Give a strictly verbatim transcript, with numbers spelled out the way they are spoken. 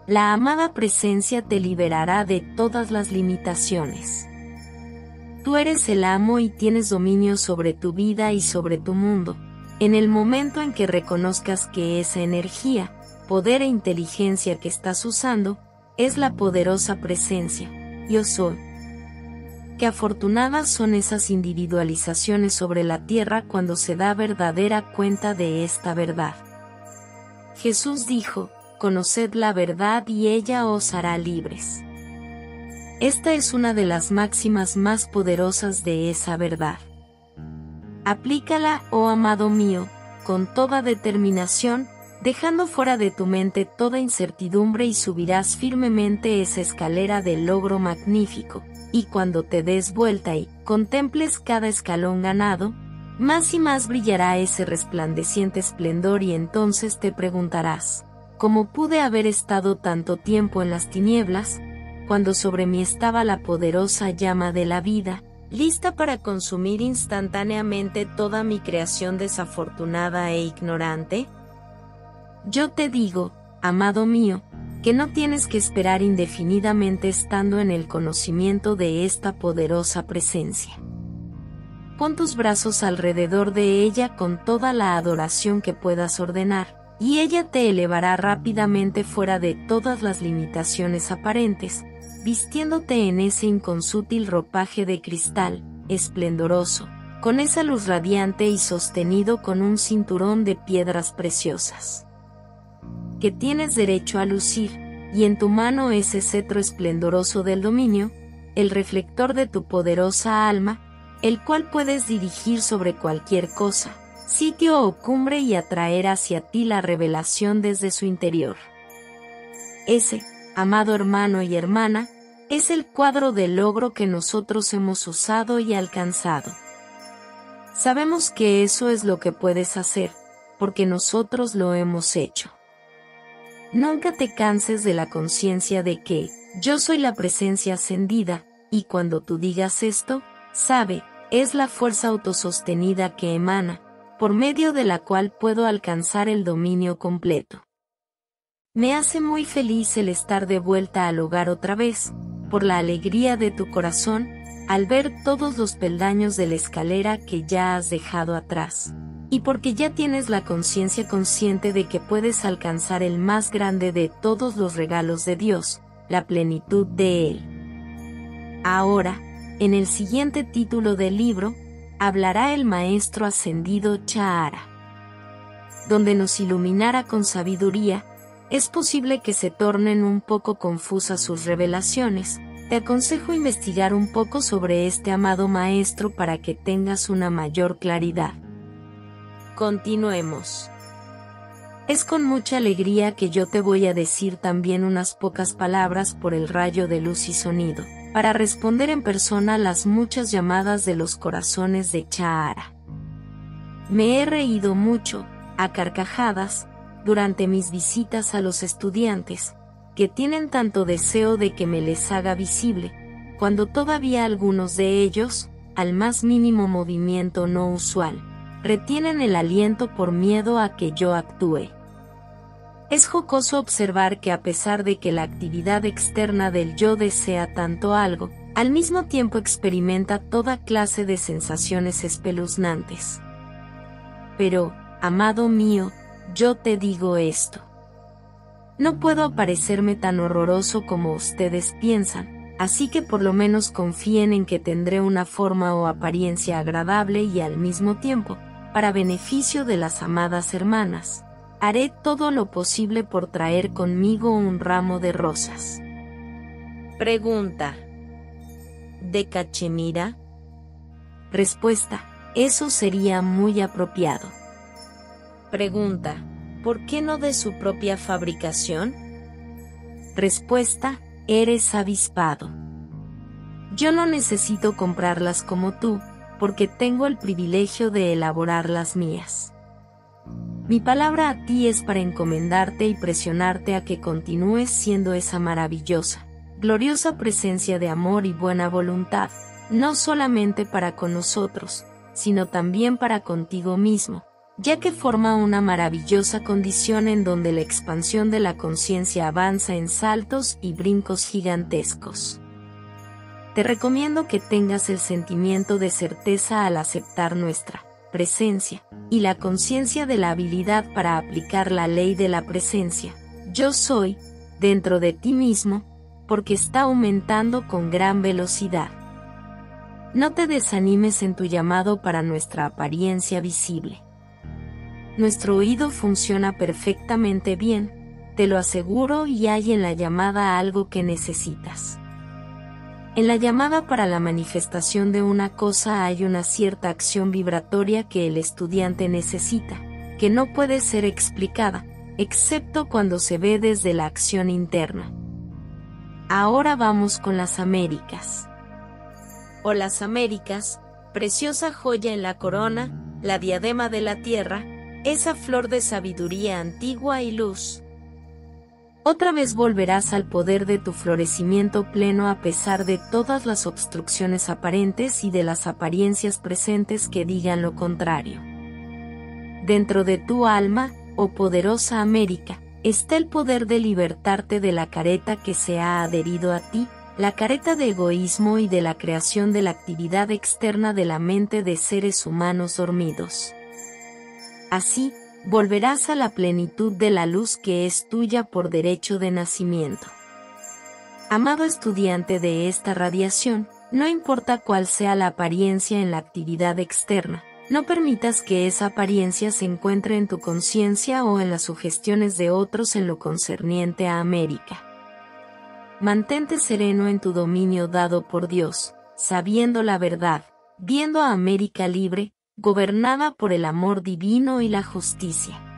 La amada presencia te liberará de todas las limitaciones. Tú eres el amo y tienes dominio sobre tu vida y sobre tu mundo. En el momento en que reconozcas que esa energía, poder e inteligencia que estás usando, es la poderosa presencia, yo soy. Qué afortunadas son esas individualizaciones sobre la tierra cuando se da verdadera cuenta de esta verdad. Jesús dijo, conoced la verdad y ella os hará libres. Esta es una de las máximas más poderosas de esa verdad. Aplícala, oh amado mío, con toda determinación, dejando fuera de tu mente toda incertidumbre y subirás firmemente esa escalera del logro magnífico, y cuando te des vuelta y contemples cada escalón ganado, más y más brillará ese resplandeciente esplendor y entonces te preguntarás, ¿cómo pude haber estado tanto tiempo en las tinieblas, cuando sobre mí estaba la poderosa llama de la vida, lista para consumir instantáneamente toda mi creación desafortunada e ignorante? Yo te digo, amado mío, que no tienes que esperar indefinidamente estando en el conocimiento de esta poderosa presencia. Pon tus brazos alrededor de ella con toda la adoración que puedas ordenar, y ella te elevará rápidamente fuera de todas las limitaciones aparentes, vistiéndote en ese inconsútil ropaje de cristal, esplendoroso, con esa luz radiante y sostenido con un cinturón de piedras preciosas. Que tienes derecho a lucir, y en tu mano ese cetro esplendoroso del dominio, el reflector de tu poderosa alma, el cual puedes dirigir sobre cualquier cosa, sitio o cumbre y atraer hacia ti la revelación desde su interior. Ese, amado hermano y hermana, es el cuadro del logro que nosotros hemos usado y alcanzado. Sabemos que eso es lo que puedes hacer, porque nosotros lo hemos hecho. Nunca te canses de la conciencia de que, yo soy la presencia ascendida, y cuando tú digas esto, sabe, es la fuerza autosostenida que emana, por medio de la cual puedo alcanzar el dominio completo. Me hace muy feliz el estar de vuelta al hogar otra vez, por la alegría de tu corazón, al ver todos los peldaños de la escalera que ya has dejado atrás. Y porque ya tienes la conciencia consciente de que puedes alcanzar el más grande de todos los regalos de Dios, la plenitud de Él. Ahora, en el siguiente título del libro, hablará el Maestro Ascendido Chahara. Donde nos iluminará con sabiduría, es posible que se tornen un poco confusas sus revelaciones. Te aconsejo investigar un poco sobre este amado Maestro para que tengas una mayor claridad. Continuemos. Es con mucha alegría que yo te voy a decir también unas pocas palabras por el rayo de luz y sonido, para responder en persona las muchas llamadas de los corazones de Chahara. Me he reído mucho, a carcajadas, durante mis visitas a los estudiantes, que tienen tanto deseo de que me les haga visible, cuando todavía algunos de ellos, al más mínimo movimiento no usual, retienen el aliento por miedo a que yo actúe. Es jocoso observar que a pesar de que la actividad externa del yo desea tanto algo, al mismo tiempo experimenta toda clase de sensaciones espeluznantes. Pero, amado mío, yo te digo esto. No puedo parecerme tan horroroso como ustedes piensan, así que por lo menos confíen en que tendré una forma o apariencia agradable y al mismo tiempo, para beneficio de las amadas hermanas, haré todo lo posible por traer conmigo un ramo de rosas. Pregunta: ¿de cachemira? Respuesta: eso sería muy apropiado. Pregunta: ¿por qué no de su propia fabricación? Respuesta: eres avispado. Yo no necesito comprarlas como tú, porque tengo el privilegio de elaborar las mías. Mi palabra a ti es para encomendarte y presionarte a que continúes siendo esa maravillosa, gloriosa presencia de amor y buena voluntad, no solamente para con nosotros, sino también para contigo mismo, ya que forma una maravillosa condición en donde la expansión de la conciencia avanza en saltos y brincos gigantescos. Te recomiendo que tengas el sentimiento de certeza al aceptar nuestra presencia, y la conciencia de la habilidad para aplicar la ley de la presencia, yo soy, dentro de ti mismo, porque está aumentando con gran velocidad. No te desanimes en tu llamado para nuestra apariencia visible. Nuestro oído funciona perfectamente bien, te lo aseguro, y hay en la llamada algo que necesitas. En la llamada para la manifestación de una cosa hay una cierta acción vibratoria que el estudiante necesita, que no puede ser explicada, excepto cuando se ve desde la acción interna. Ahora vamos con las Américas. O las Américas, preciosa joya en la corona, la diadema de la tierra, esa flor de sabiduría antigua y luz. Otra vez volverás al poder de tu florecimiento pleno a pesar de todas las obstrucciones aparentes y de las apariencias presentes que digan lo contrario. Dentro de tu alma, oh poderosa América, está el poder de libertarte de la careta que se ha adherido a ti, la careta de egoísmo y de la creación de la actividad externa de la mente de seres humanos dormidos. Así, volverás a la plenitud de la luz que es tuya por derecho de nacimiento. Amado estudiante de esta radiación, no importa cuál sea la apariencia en la actividad externa, no permitas que esa apariencia se encuentre en tu conciencia o en las sugestiones de otros en lo concerniente a América. Mantente sereno en tu dominio dado por Dios, sabiendo la verdad, viendo a América libre, gobernada por el amor divino y la justicia.